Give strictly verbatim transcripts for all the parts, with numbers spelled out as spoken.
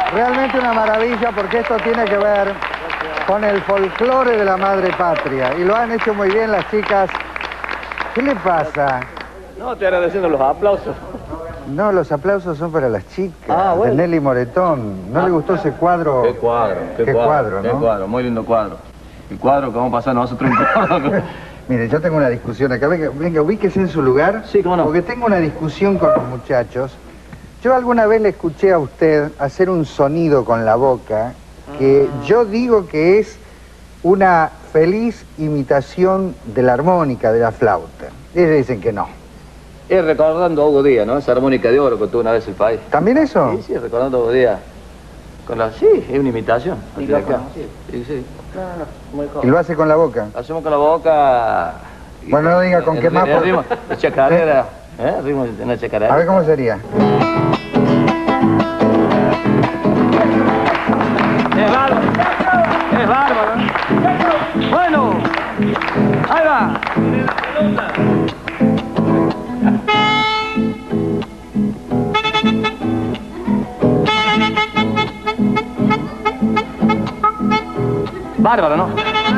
Realmente una maravilla porque esto tiene que ver con el folclore de la madre patria. Y lo han hecho muy bien las chicas. ¿Qué le pasa? No, estoy agradeciendo los aplausos. No, los aplausos son para las chicas. Ah, bueno. De Nelly Moretón. ¿No ah, le gustó ese cuadro? Qué cuadro, qué, qué cuadro, cuadro, qué ¿no? cuadro, muy lindo cuadro. El cuadro que vamos a pasar nosotros un cuadro. Mire, yo tengo una discusión acá. Venga, venga, ubíquese en su lugar. Sí, cómo no. Porque tengo una discusión con los muchachos. Yo alguna vez le escuché a usted hacer un sonido con la boca que ah. yo digo que es una feliz imitación de la armónica, de la flauta. Ellos dicen que no. Es recordando a Hugo Díaz, ¿no? Esa armónica de oro que tuvo una vez el país. ¿También eso? Sí, sí, recordando a Hugo Díaz. Con la... Sí, es una imitación. ¿Y lo acá. Sí, sí. No, no, no, muy ¿Y lo hace con la boca? Lo hacemos con la boca... Bueno, no diga con el, qué el, más... El por... ritmo de chacarera. ¿Eh? El ritmo de una chacarera. A ver cómo sería. Es bárbaro. Es bárbaro. Bueno. Ahí va. Bárbaro, ¿no?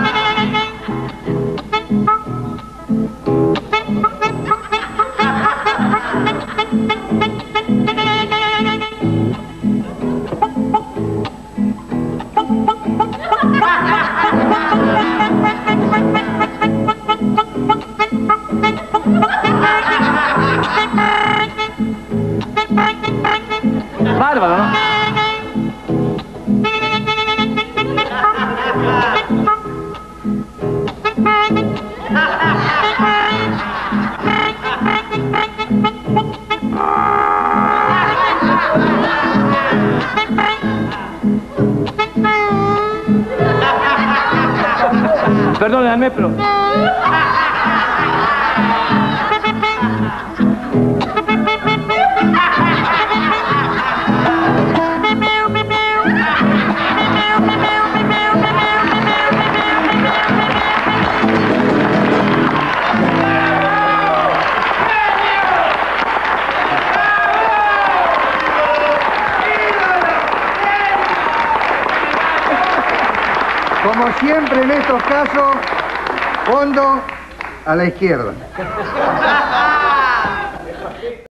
Bárbaro, ¿no? Perdóname, pero... Como siempre en estos casos, fondo a la izquierda.